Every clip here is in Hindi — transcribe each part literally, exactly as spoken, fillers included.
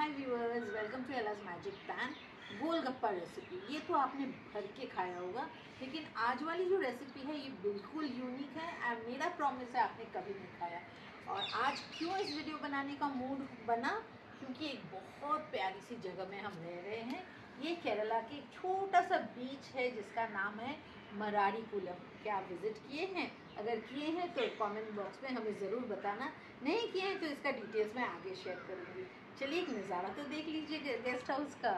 Hi viewers, welcome to Ella's magic pan. Golgappa recipe, ये तो आपने भर के खाया होगा, लेकिन आज वाली जो रेसिपी है ये बिल्कुल यूनिक है और मेरा प्रॉमिस है आपने कभी नहीं खाया। और आज क्यों इस वीडियो बनाने का मूड बना, क्योंकि एक बहुत प्यारी सी जगह में हम रह रहे हैं। ये केरला के एक छोटा सा बीच है जिसका नाम है मराडीकुलम। क्या आप विज़िट किए हैं? अगर किए हैं तो कमेंट बॉक्स में हमें ज़रूर बताना, नहीं किए हैं तो इसका डिटेल्स मैं आगे शेयर करूँगी। चलिए एक नज़ारा तो देख लीजिए गेस्ट हाउस का।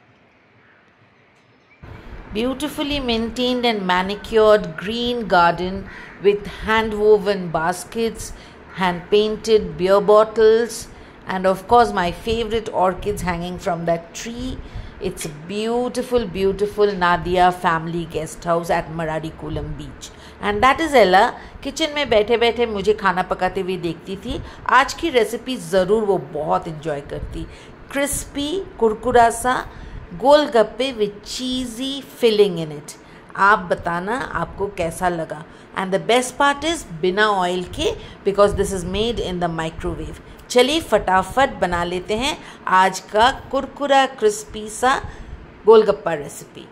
Beautifully maintained and manicured green garden with hand woven baskets, hand painted beer bottles, and of course my favorite orchids hanging from that tree. It's a beautiful beautiful Nadia family guest house at Maradikulam beach. And that is Ella. Kitchen में बैठे बैठे मुझे खाना पकाते हुए देखती थी। आज की रेसिपी ज़रूर वो बहुत इन्जॉय करती। क्रिस्पी कुरकुरा सा गोलगप्पे with cheesy filling in it. आप बताना आपको कैसा लगा। And the best part is बिना ऑयल के, because this is made in the microwave. चलिए फटाफट बना लेते हैं आज का कुरकुरा क्रिस्पी सा गोलगप्पा रेसिपी।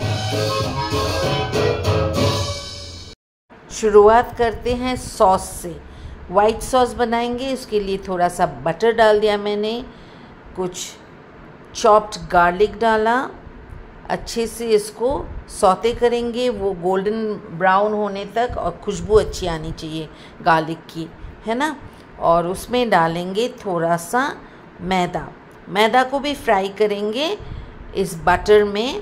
शुरुआत करते हैं सॉस से। वाइट सॉस बनाएंगे, उसके लिए थोड़ा सा बटर डाल दिया मैंने, कुछ चॉप्ड गार्लिक डाला, अच्छे से इसको सौते करेंगे वो गोल्डन ब्राउन होने तक, और खुशबू अच्छी आनी चाहिए गार्लिक की, है ना। और उसमें डालेंगे थोड़ा सा मैदा। मैदा को भी फ्राई करेंगे इस बटर में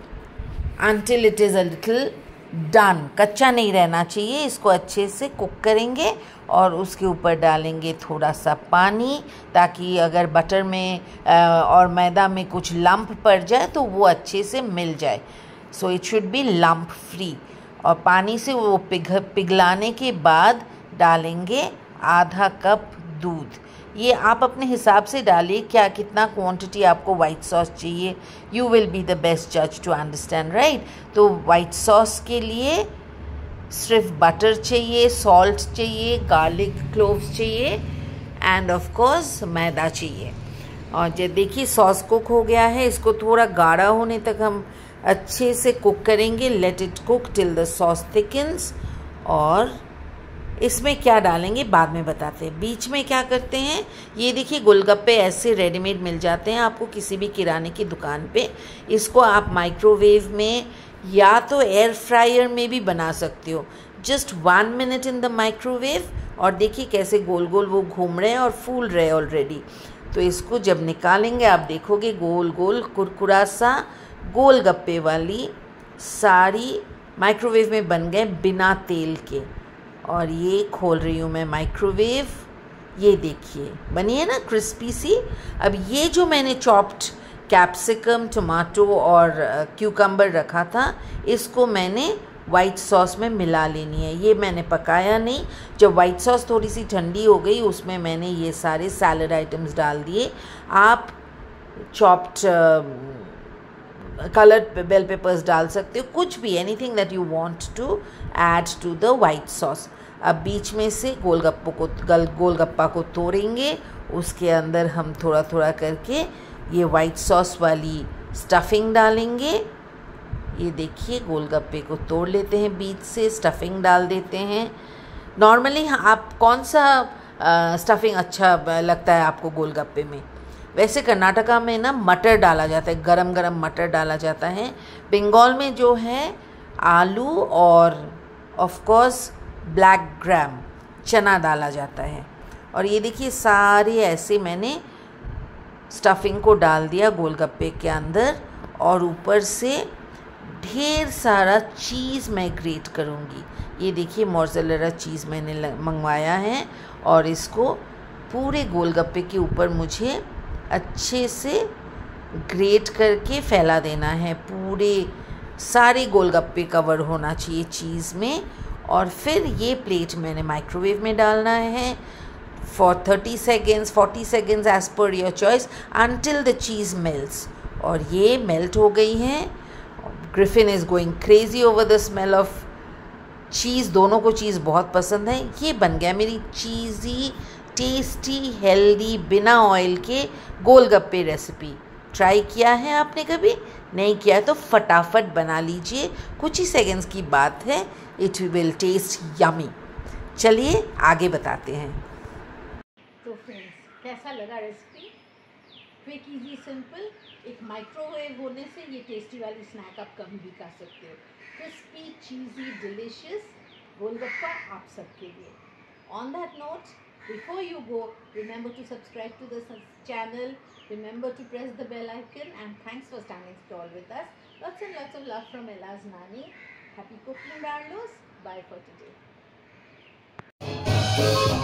until it is a little done। कच्चा नहीं रहना चाहिए, इसको अच्छे से कुक करेंगे। और उसके ऊपर डालेंगे थोड़ा सा पानी, ताकि अगर बटर में और मैदा में कुछ लंप पड़ जाए तो वो अच्छे से मिल जाए। So it should be lump free. और पानी से वो पिघ पिघलाने के बाद डालेंगे आधा कप दूध। ये आप अपने हिसाब से डालिए, क्या कितना क्वांटिटी आपको वाइट सॉस चाहिए। You will be the best जज टू अंडरस्टैंड, राइट। तो वाइट सॉस के लिए सिर्फ बटर चाहिए, सॉल्ट चाहिए, गार्लिक क्लोव्स चाहिए, एंड ऑफ कोर्स मैदा चाहिए। और जब देखिए सॉस कुक हो गया है, इसको थोड़ा गाढ़ा होने तक हम अच्छे से कुक करेंगे। Let it cook till the sauce thickens. और इसमें क्या डालेंगे बाद में बताते हैं। बीच में क्या करते हैं, ये देखिए गोलगप्पे ऐसे रेडीमेड मिल जाते हैं आपको किसी भी किराने की दुकान पे। इसको आप माइक्रोवेव में या तो एयर फ्रायर में भी बना सकते हो। Just one minute in the microwave, और देखिए कैसे गोल गोल वो घूम रहे हैं और फूल रहे हैं ऑलरेडी। तो इसको जब निकालेंगे आप देखोगे गोल गोल कुरकुरा सा गोलगप्पे वाली सारी माइक्रोवेव में बन गए बिना तेल के। और ये खोल रही हूँ मैं माइक्रोवेव, ये देखिए बनी है ना क्रिस्पी सी। अब ये जो मैंने चॉप्ड कैप्सिकम, टमाटो और क्यूकम्बर रखा था, इसको मैंने वाइट सॉस में मिला लेनी है। ये मैंने पकाया नहीं। जब वाइट सॉस थोड़ी सी ठंडी हो गई, उसमें मैंने ये सारे सैलड आइटम्स डाल दिए। आप चॉप्ड कलर्ड बेल पेपर्स डाल सकते हो, कुछ भी, anything that you want to add to the white sauce. अब बीच में से गोलगप्पों को गल गोलगप्पा को तोड़ेंगे, उसके अंदर हम थोड़ा थोड़ा करके ये वाइट सॉस वाली स्टफिंग डालेंगे। ये देखिए गोलगप्पे को तोड़ लेते हैं बीच से, स्टफिंग डाल देते हैं। नॉर्मली आप कौन सा स्टफिंग अच्छा लगता है आपको गोलगप्पे में? वैसे कर्नाटका में ना मटर डाला जाता है, गरम गरम मटर डाला जाता है। बंगाल में जो है आलू और ऑफ कोर्स ब्लैक ग्राम चना डाला जाता है। और ये देखिए सारे ऐसे मैंने स्टफिंग को डाल दिया गोलगप्पे के अंदर, और ऊपर से ढेर सारा चीज़ मैं ग्रेट करूँगी। ये देखिए मोज़रेला चीज़ मैंने मंगवाया है, और इसको पूरे गोलगप्पे के ऊपर मुझे अच्छे से ग्रेट करके फैला देना है। पूरे सारे गोलगप्पे कवर होना चाहिए चीज़ में। और फिर ये प्लेट मैंने माइक्रोवेव में डालना है for thirty seconds, forty seconds as per your choice, until the cheese melts. और ये मेल्ट हो गई हैं। Griffin is going crazy over the smell of cheese. दोनों को चीज़ बहुत पसंद है। ये बन गया मेरी चीज़ी टेस्टी हेल्दी बिना ऑयल के गोलगप्पे रेसिपी। ट्राई किया है आपने कभी? नहीं किया तो फटाफट बना लीजिए, कुछ ही सेकंड्स की बात है। It will taste yummy. चलिए आगे बताते हैं। तो फ्रेंड्स, कैसा लगा रेसिपी? Quick, easy, simple. एक माइक्रोवेव होने से ये टेस्टी वाली स्नैक आप कभी भी खा सकते हो। क्रिस्पी, चीज़ी, डिलिशियस गोलगप्पा आप सबके लिए। On that note, before you go, remember to subscribe to the channel, remember to press the bell icon, and thanks for standing tall with us. Lots and lots of love from Ella's Nani. Happy cooking, Barlos. Bye for today.